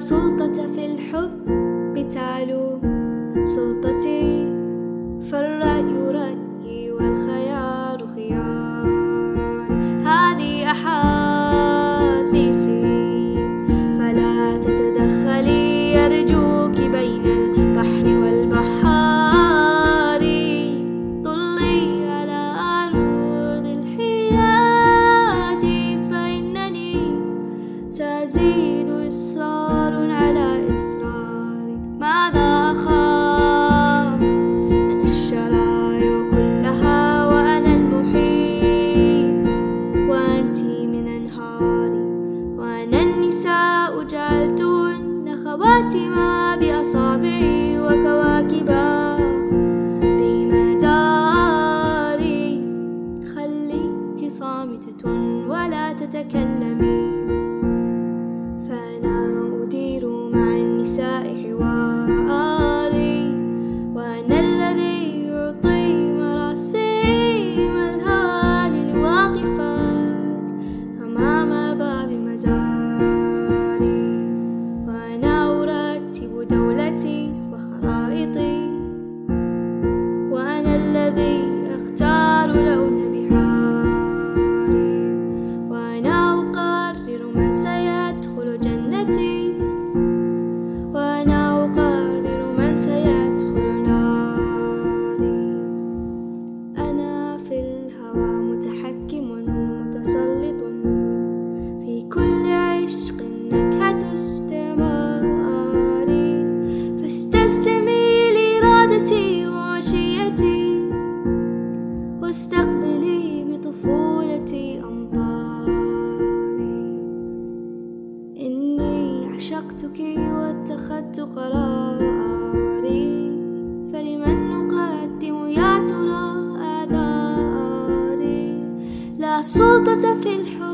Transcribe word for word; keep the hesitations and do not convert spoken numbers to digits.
سلطة في الحب تعلو سلطتي، فالرأي رأيي والخيار خياري. هذه أحاسيسي فلا تتدخلي، أرجوك بين البحر والبحار. طلي على أرض الحياة فإنني سأزيد إصرار على إصراري. ماذا أخاف؟ أنا الشرايع كلها وأنا المحيط، وأنت من أنهاري، وأنا النساء جعلتهن خواتما بأصابعي وكواكبا بمداري. خليك صامتة ولا تتكلمي، فأنا أدير مع النساء حواري، وأنا الذي يعطي مراسيم الهوى للواقفات أمام باب مزاري. وأنا أرتب دولتي وخرائطي، وأنا الذي أختار لون بحاري، وأنا أقرر من سيدخل جنتي، وأنا أقرر من سيدخل ناري. أنا في الهوى متحكم متسلط، في كل عشق نكهة استعماري. فاستسلمي لإرادتي وعشيتي، واستقبلي بطفولتي أمطاري. إني عشقتك واتخذت قراري، فلمن نقدم يا ترى آثاري؟ لا سلطة في الحب